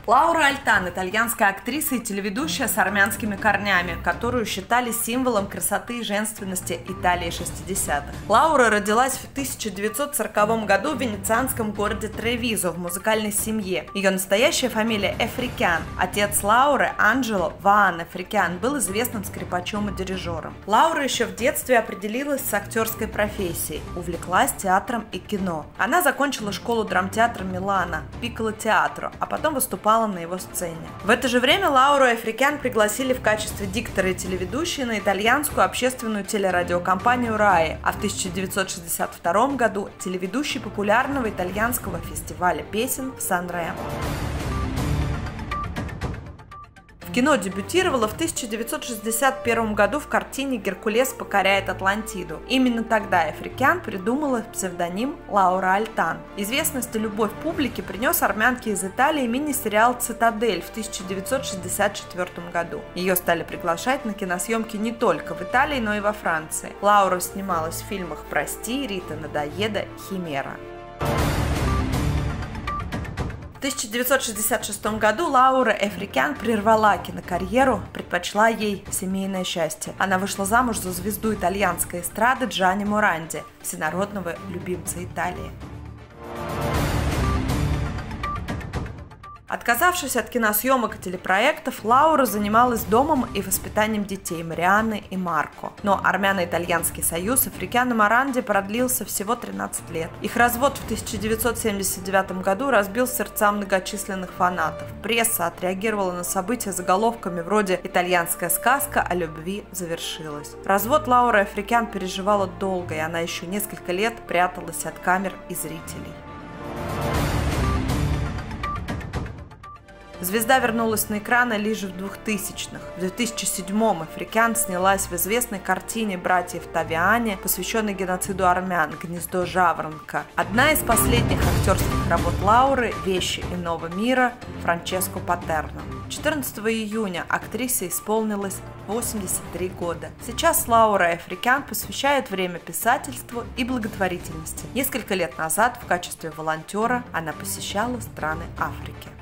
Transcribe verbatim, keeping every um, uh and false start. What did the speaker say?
Лаура Альтан – итальянская актриса и телеведущая с армянскими корнями, которую считали символом красоты и женственности Италии шестидесятых. Лаура родилась в тысяча девятьсот сороковом году в венецианском городе Тревизо в музыкальной семье. Ее настоящая фамилия Эфрикян. Отец Лауры, Анджело Ваан Эфрикян, был известным скрипачом и дирижером. Лаура еще в детстве определилась с актерской профессией, увлеклась театром и кино. Она закончила школу драмтеатра Милана, Пикколо Театро, а потом выступала на его сцене. В это же время Лауру Эфрикян пригласили в качестве диктора и телеведущей на итальянскую общественную телерадиокомпанию Rai, а в тысяча девятьсот шестьдесят втором году телеведущей популярного итальянского фестиваля песен в Сан-Ремо. В кино дебютировала в тысяча девятьсот шестьдесят первом году в картине «Геркулес покоряет Атлантиду». Именно тогда Эфрикян придумала псевдоним Лаура Альтан. Известность и любовь публики принес армянке из Италии мини-сериал «Цитадель» в тысяча девятьсот шестьдесят четвёртом году. Ее стали приглашать на киносъемки не только в Италии, но и во Франции. Лаура снималась в фильмах «Прости», «Рита надоеда», «Химера». В тысяча девятьсот шестьдесят шестом году Лаура Эфрикян прервала кинокарьеру, предпочла ей семейное счастье. Она вышла замуж за звезду итальянской эстрады Джанни Моранди, всенародного любимца Италии. Отказавшись от киносъемок и телепроектов, Лаура занималась домом и воспитанием детей Марианны и Марко. Но армяно-итальянский союз Эфрикян и Моранди продлился всего тринадцать лет. Их развод в тысяча девятьсот семьдесят девятом году разбил сердца многочисленных фанатов. Пресса отреагировала на события заголовками вроде «Итальянская сказка о любви завершилась». Развод Лауры Эфрикян переживала долго, и она еще несколько лет пряталась от камер и зрителей. Звезда вернулась на экраны лишь в двухтысячных. В две тысячи седьмом Эфрикян снялась в известной картине братьев Тавиани, посвященной геноциду армян «Гнездо жаворонка». Одна из последних актерских работ Лауры «Вещи иного мира» Франческо Патерно. четырнадцатого июня актрисе исполнилось восемьдесят три года. Сейчас Лаура Эфрикян посвящает время писательству и благотворительности. Несколько лет назад в качестве волонтера она посещала страны Африки.